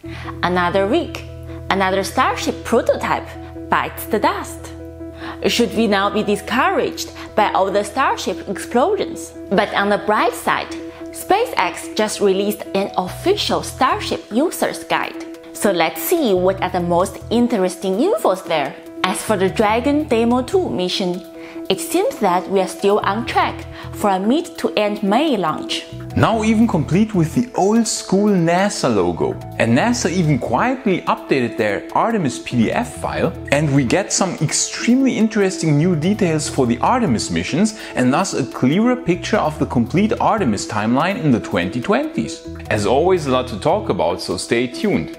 Another week, another Starship prototype bites the dust. Should we now be discouraged by all the Starship explosions? But on the bright side, SpaceX just released an official Starship Users guide. So let's see what are the most interesting infos there. As for the Dragon Demo 2 mission, it seems that we are still on track for a mid to end May launch. Now even complete with the old school NASA logo. And NASA even quietly updated their Artemis PDF file, and we get some extremely interesting new details for the Artemis missions and thus a clearer picture of the complete Artemis timeline in the 2020s. As always, a lot to talk about, so stay tuned.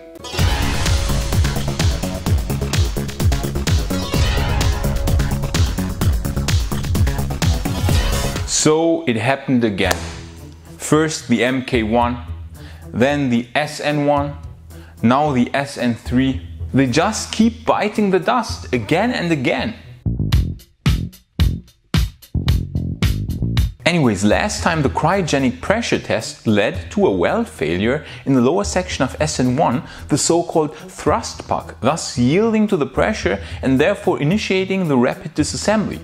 So it happened again. First the Mk1, then the SN1, now the SN3. They just keep biting the dust again and again. Anyways, last time the cryogenic pressure test led to a weld failure in the lower section of SN1, the so-called thrust puck, thus yielding to the pressure and therefore initiating the rapid disassembly.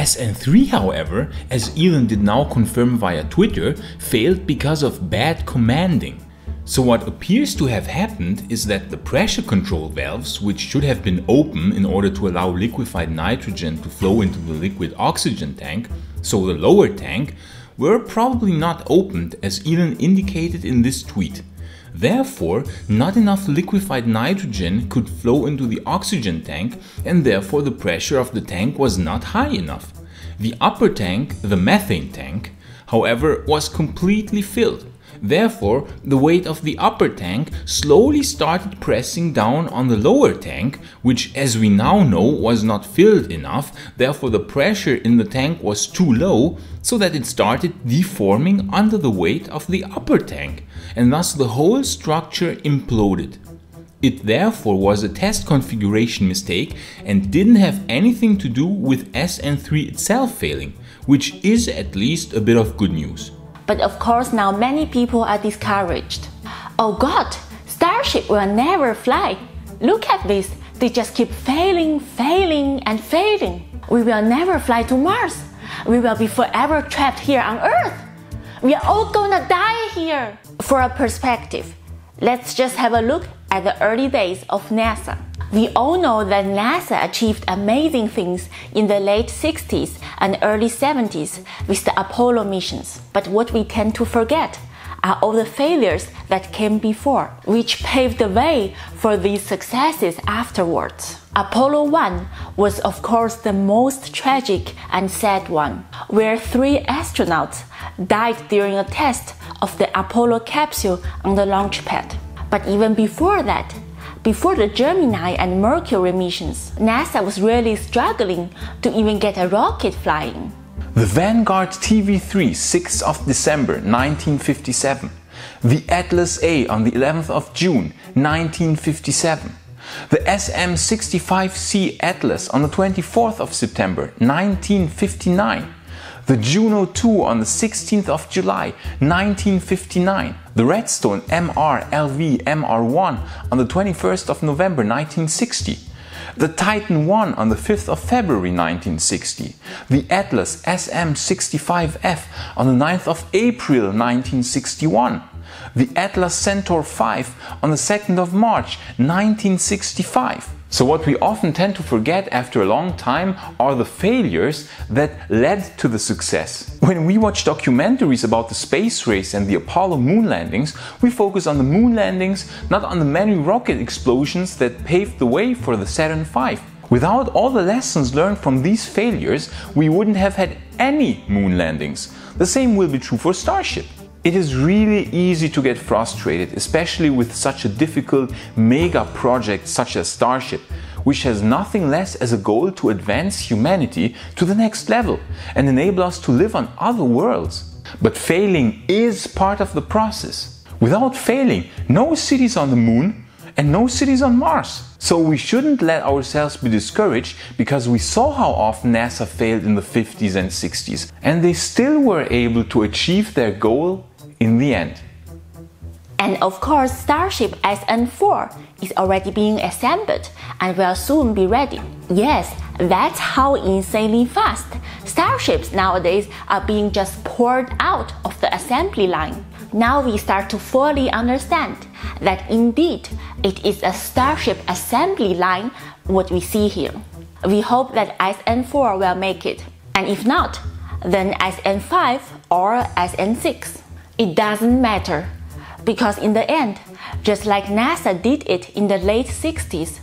SN3, however, as Elon did now confirm via Twitter, failed because of bad commanding. So what appears to have happened is that the pressure control valves, which should have been open in order to allow liquefied nitrogen to flow into the liquid oxygen tank, so the lower tank, were probably not opened as Elon indicated in this tweet. Therefore, not enough liquefied nitrogen could flow into the oxygen tank, and therefore the pressure of the tank was not high enough. The upper tank, the methane tank, however, was completely filled. Therefore, the weight of the upper tank slowly started pressing down on the lower tank, which, as we now know, was not filled enough. Therefore, the pressure in the tank was too low, so that it started deforming under the weight of the upper tank, and thus the whole structure imploded. It therefore was a test configuration mistake and didn't have anything to do with SN3 itself failing, which is at least a bit of good news. But of course now many people are discouraged. Oh God, Starship will never fly. Look at this, they just keep failing and failing. We will never fly to Mars. We will be forever trapped here on Earth. We are all gonna die here. For a perspective, let's just have a look at the early days of NASA. We all know that NASA achieved amazing things in the late 60s and early 70s with the Apollo missions. But what we tend to forget are all the failures that came before, which paved the way for these successes afterwards. Apollo 1 was of course the most tragic and sad one, where 3 astronauts died during a test of the Apollo capsule on the launch pad. But even before that, before the Gemini and Mercury missions, NASA was really struggling to even get a rocket flying. The Vanguard TV3, 6th of December 1957. The Atlas A on the 11th of June 1957. The SM-65C Atlas on the 24th of September 1959. The Juno 2 on the 16th of July 1959. The Redstone MR-LV MR1 on the 21st of November 1960. The Titan 1 on the 5th of February 1960. The Atlas SM-65F on the 9th of April 1961. The Atlas Centaur 5 on the 2nd of March 1965. So what we often tend to forget after a long time are the failures that led to the success. When we watch documentaries about the space race and the Apollo moon landings, we focus on the moon landings, not on the many rocket explosions that paved the way for the Saturn V. Without all the lessons learned from these failures, we wouldn't have had any moon landings. The same will be true for Starship. It is really easy to get frustrated, especially with such a difficult mega project such as Starship, which has nothing less as a goal to advance humanity to the next level and enable us to live on other worlds. But failing is part of the process. Without failing, no cities on the moon and no cities on Mars. So we shouldn't let ourselves be discouraged because we saw how often NASA failed in the 50s and 60s, and they still were able to achieve their goal in the end. And of course, Starship SN4 is already being assembled and will soon be ready. Yes, that's how insanely fast Starships nowadays are being just poured out of the assembly line. Now we start to fully understand that indeed it is a Starship assembly line what we see here. We hope that SN4 will make it, and if not, then SN5 or SN6. It doesn't matter, because in the end, just like NASA did it in the late 60s,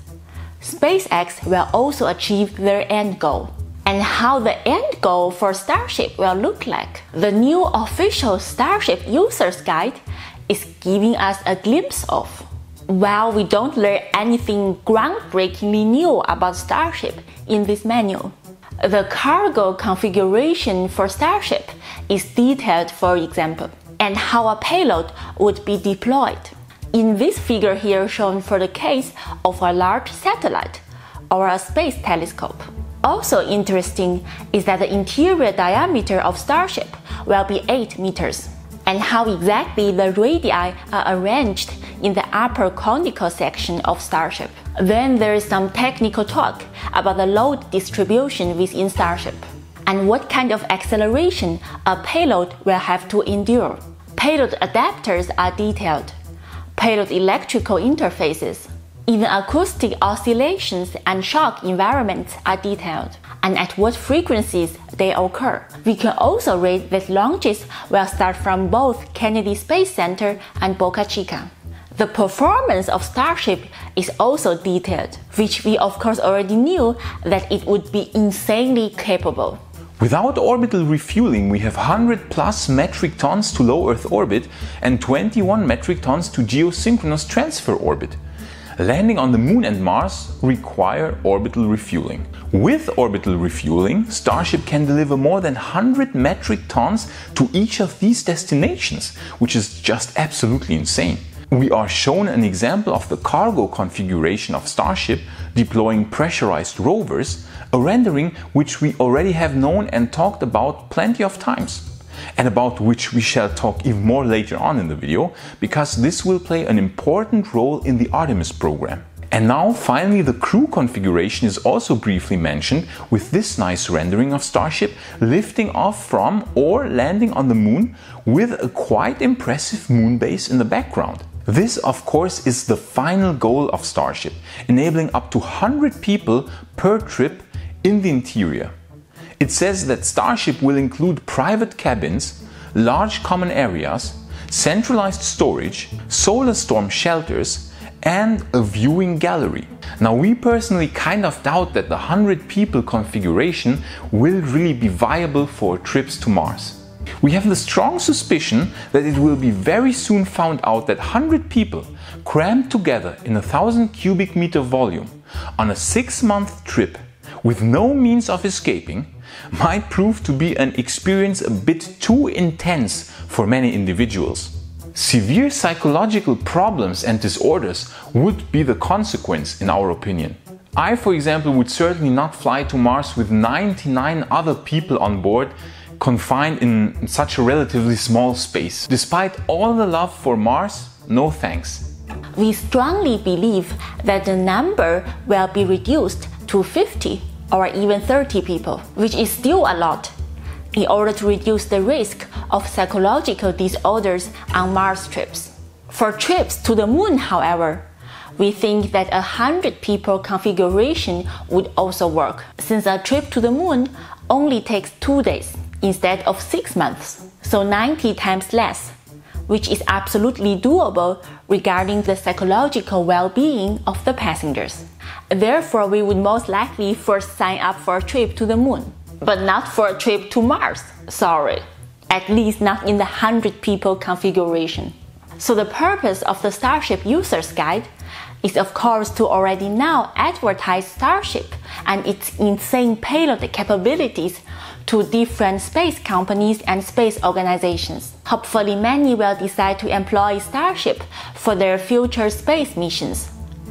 SpaceX will also achieve their end goal. And how the end goal for Starship will look like, the new official Starship Users Guide is giving us a glimpse of. While we don't learn anything groundbreakingly new about Starship in this manual, the cargo configuration for Starship is detailed, for example, and how a payload would be deployed. In this figure here shown for the case of a large satellite or a space telescope. Also interesting is that the interior diameter of Starship will be 8 meters, and how exactly the radii are arranged in the upper conical section of Starship. Then there is some technical talk about the load distribution within Starship, and what kind of acceleration a payload will have to endure. Payload adapters are detailed, payload electrical interfaces, even acoustic oscillations and shock environments are detailed, and at what frequencies they occur. We can also read that launches will start from both Kennedy Space Center and Boca Chica. The performance of Starship is also detailed, which we of course already knew that it would be insanely capable. Without orbital refueling, we have 100+ metric tons to low Earth orbit and 21 metric tons to geosynchronous transfer orbit. Landing on the Moon and Mars require orbital refueling. With orbital refueling, Starship can deliver more than 100 metric tons to each of these destinations, which is just absolutely insane. We are shown an example of the cargo configuration of Starship deploying pressurized rovers, a rendering which we already have known and talked about plenty of times, and about which we shall talk even more later on in the video, because this will play an important role in the Artemis program. And now finally the crew configuration is also briefly mentioned, with this nice rendering of Starship lifting off from or landing on the Moon with a quite impressive moon base in the background. This of course is the final goal of Starship, enabling up to 100 people per trip in the interior. It says that Starship will include private cabins, large common areas, centralized storage, solar storm shelters, and a viewing gallery. Now we personally kind of doubt that the 100 people configuration will really be viable for trips to Mars. We have the strong suspicion that it will be very soon found out that 100 people crammed together in a 1,000 cubic meter volume on a 6-month trip with no means of escaping might prove to be an experience a bit too intense for many individuals. Severe psychological problems and disorders would be the consequence, in our opinion. I, for example, would certainly not fly to Mars with 99 other people on board, confined in such a relatively small space. Despite all the love for Mars, no thanks. We strongly believe that the number will be reduced to 50 or even 30 people, which is still a lot, in order to reduce the risk of psychological disorders on Mars trips. For trips to the Moon, however, we think that a 100 people configuration would also work, since a trip to the Moon only takes 2 days instead of 6 months, so 90 times less, which is absolutely doable regarding the psychological well-being of the passengers. Therefore, we would most likely first sign up for a trip to the Moon, but not for a trip to Mars, sorry. At least not in the 100 people configuration. So the purpose of the Starship Users Guide is of course to already now advertise Starship and its insane payload capabilities to different space companies and space organizations. Hopefully many will decide to employ Starship for their future space missions,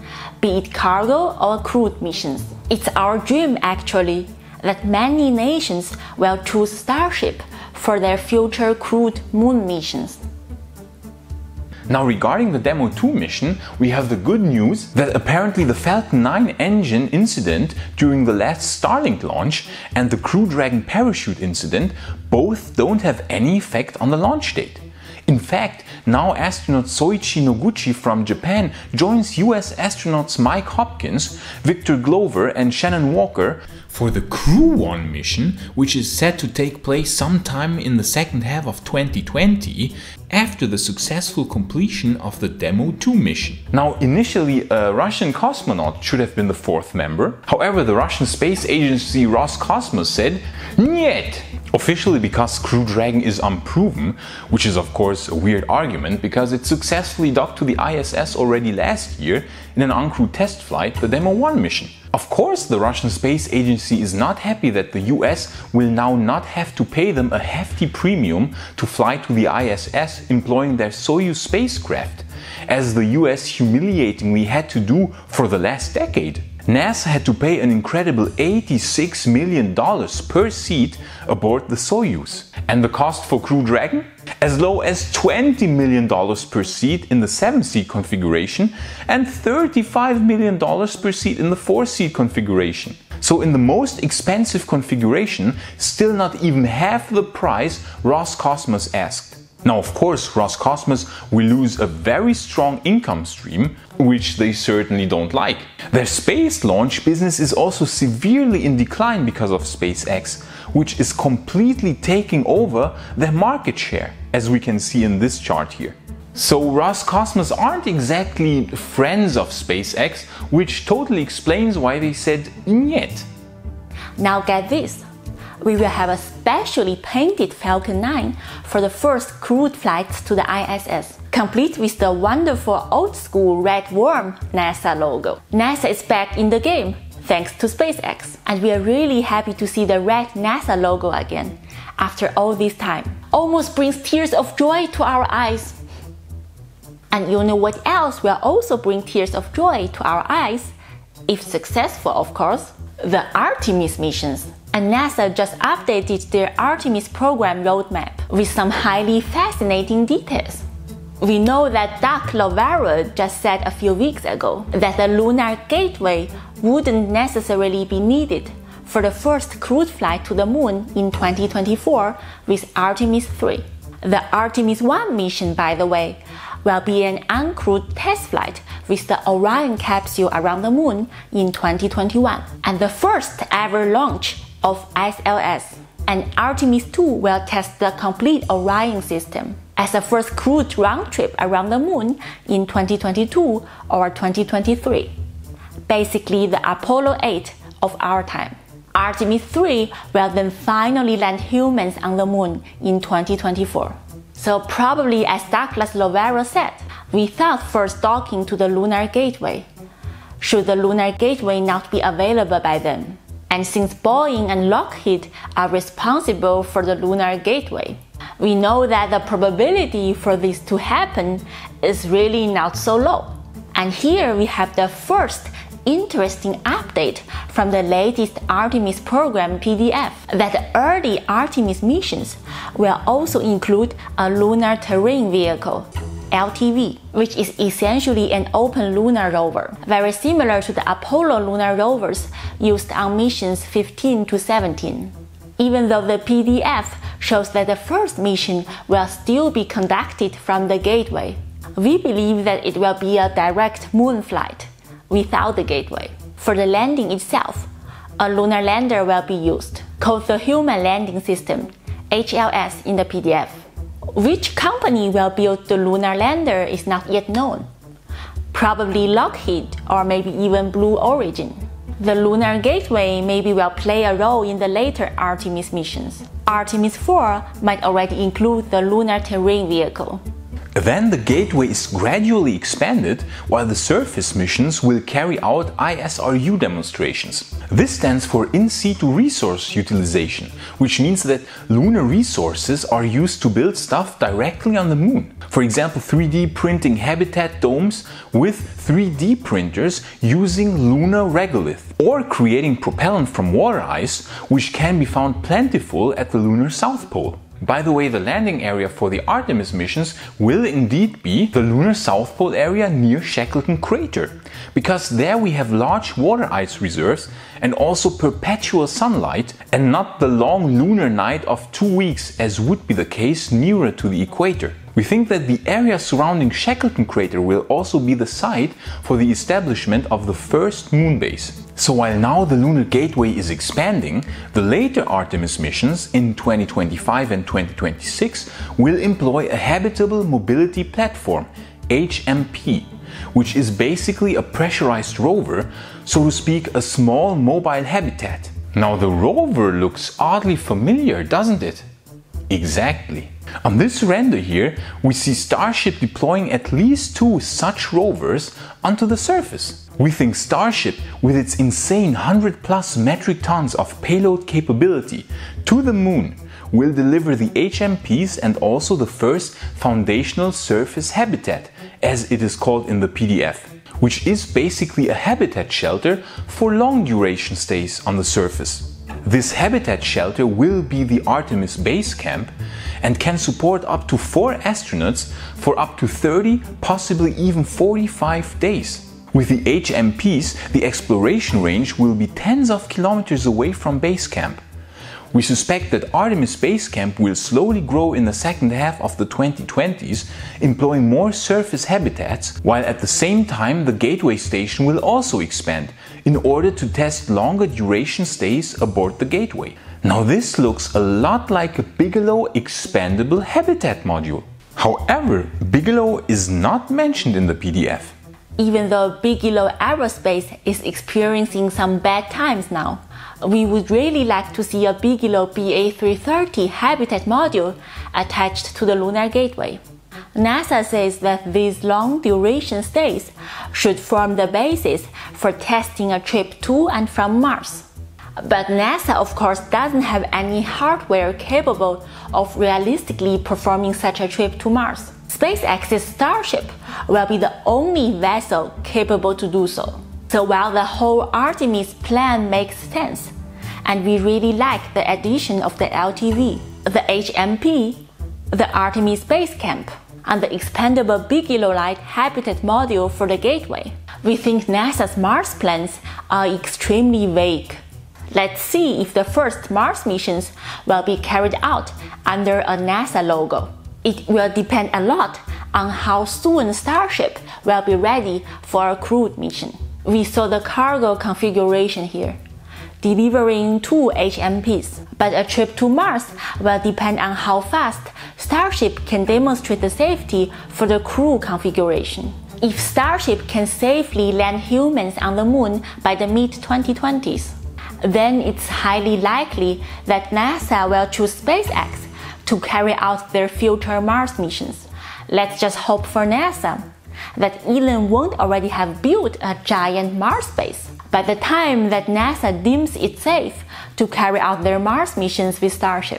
be it cargo or crewed missions. It's our dream actually that many nations will choose Starship for their future crewed moon missions. Now regarding the Demo 2 mission, we have the good news that apparently the Falcon 9 engine incident during the last Starlink launch and the Crew Dragon parachute incident both don't have any effect on the launch date. In fact, now astronaut Soichi Noguchi from Japan joins US astronauts Mike Hopkins, Victor Glover and Shannon Walker for the Crew 1 mission, which is set to take place sometime in the second half of 2020 after the successful completion of the Demo 2 mission. Now initially a Russian cosmonaut should have been the fourth member, however the Russian space agency Roscosmos said "Niet!" Officially because Crew Dragon is unproven, which is of course a weird argument because it successfully docked to the ISS already last year in an uncrewed test flight, the Demo 1 mission. Of course the Russian space agency is not happy that the US will now not have to pay them a hefty premium to fly to the ISS employing their Soyuz spacecraft, as the US humiliatingly had to do for the last decade. NASA had to pay an incredible $86 million per seat aboard the Soyuz. And the cost for Crew Dragon? As low as $20 million per seat in the 7-seat configuration and $35 million per seat in the 4-seat configuration. So in the most expensive configuration, still not even half the price Roscosmos asked. Now of course Roscosmos will lose a very strong income stream, which they certainly don't like. Their space launch business is also severely in decline because of SpaceX, which is completely taking over their market share, as we can see in this chart here. So Roscosmos aren't exactly friends of SpaceX, which totally explains why they said "Niet." Now get this. We will have a specially painted Falcon 9 for the first crewed flights to the ISS, complete with the wonderful old-school red worm NASA logo. NASA is back in the game, thanks to SpaceX, and we are really happy to see the red NASA logo again, after all this time. Almost brings tears of joy to our eyes. And you know what else will also bring tears of joy to our eyes, if successful of course? The Artemis missions. And NASA just updated their Artemis program roadmap with some highly fascinating details. We know that Doug Lovera just said a few weeks ago that the Lunar Gateway wouldn't necessarily be needed for the first crewed flight to the Moon in 2024 with Artemis 3. The Artemis 1 mission, by the way, will be an uncrewed test flight with the Orion capsule around the Moon in 2021, and the first ever launch of SLS. And Artemis 2 will test the complete Orion system as a first crewed round trip around the Moon in 2022 or 2023. Basically the Apollo 8 of our time. Artemis 3 will then finally land humans on the Moon in 2024. So probably as Douglas Lovera said, without first docking to the Lunar Gateway, should the Lunar Gateway not be available by then. And since Boeing and Lockheed are responsible for the Lunar Gateway, we know that the probability for this to happen is really not so low. And here we have the first interesting update from the latest Artemis program PDF, that the early Artemis missions will also include a Lunar Terrain Vehicle, LTV, which is essentially an open lunar rover, very similar to the Apollo lunar rovers used on missions 15 to 17. Even though the PDF shows that the first mission will still be conducted from the Gateway, we believe that it will be a direct moon flight without the Gateway. For the landing itself, a lunar lander will be used, called the Human Landing System, HLS in the PDF. Which company will build the lunar lander is not yet known. Probably Lockheed or maybe even Blue Origin. The Lunar Gateway maybe will play a role in the later Artemis missions. Artemis 4 might already include the Lunar Terrain Vehicle. Then the Gateway is gradually expanded, while the surface missions will carry out ISRU demonstrations. This stands for In Situ Resource Utilization, which means that lunar resources are used to build stuff directly on the Moon. For example, 3D printing habitat domes with 3D printers using lunar regolith, or creating propellant from water ice, which can be found plentiful at the lunar South Pole. By the way, the landing area for the Artemis missions will indeed be the lunar South Pole area near Shackleton Crater, because there we have large water ice reserves and also perpetual sunlight, and not the long lunar night of 2 weeks as would be the case nearer to the equator. We think that the area surrounding Shackleton Crater will also be the site for the establishment of the first moon base. So while now the Lunar Gateway is expanding, the later Artemis missions in 2025 and 2026 will employ a Habitable Mobility Platform, HMP, which is basically a pressurized rover, so to speak a small mobile habitat. Now the rover looks oddly familiar, doesn't it? Exactly. On this render here, we see Starship deploying at least 2 such rovers onto the surface. We think Starship, with its insane 100+ metric tons of payload capability to the moon, will deliver the HMPs and also the first foundational surface habitat, as it is called in the PDF, which is basically a habitat shelter for long duration stays on the surface. This habitat shelter will be the Artemis base camp and can support up to 4 astronauts for up to 30, possibly even 45 days. With the HMPs, the exploration range will be tens of kilometers away from base camp. We suspect that Artemis Base Camp will slowly grow in the second half of the 2020s, employing more surface habitats, while at the same time the Gateway Station will also expand in order to test longer duration stays aboard the Gateway. Now this looks a lot like a Bigelow expandable habitat module. However, Bigelow is not mentioned in the PDF. Even though Bigelow Aerospace is experiencing some bad times now, we would really like to see a Bigelow BA330 habitat module attached to the Lunar Gateway. NASA says that these long duration stays should form the basis for testing a trip to and from Mars. But NASA of course doesn't have any hardware capable of realistically performing such a trip to Mars. SpaceX's Starship will be the only vessel capable to do so. So while the whole Artemis plan makes sense, and we really like the addition of the LTV, the HMP, the Artemis Base Camp, and the expandable Bigelow-like habitat module for the Gateway, we think NASA's Mars plans are extremely vague. Let's see if the first Mars missions will be carried out under a NASA logo. It will depend a lot on how soon Starship will be ready for a crewed mission. We saw the cargo configuration here, delivering 2 HMPs, but a trip to Mars will depend on how fast Starship can demonstrate the safety for the crew configuration. If Starship can safely land humans on the moon by the mid-2020s, then it's highly likely that NASA will choose SpaceX to carry out their future Mars missions. Let's just hope for NASA that Elon won't already have built a giant Mars base by the time that NASA deems it safe to carry out their Mars missions with Starship.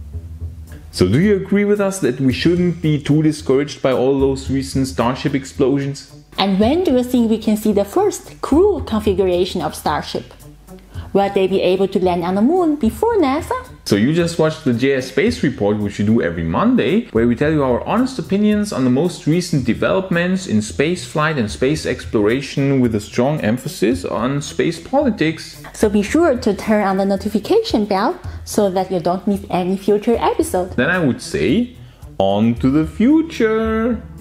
So do you agree with us that we shouldn't be too discouraged by all those recent Starship explosions? And when do you think we can see the first crew configuration of Starship? Will they be able to land on the moon before NASA? So you just watched the JS Space Report, which we do every Monday, where we tell you our honest opinions on the most recent developments in spaceflight and space exploration, with a strong emphasis on space politics. So be sure to turn on the notification bell so that you don't miss any future episode. Then I would say, on to the future!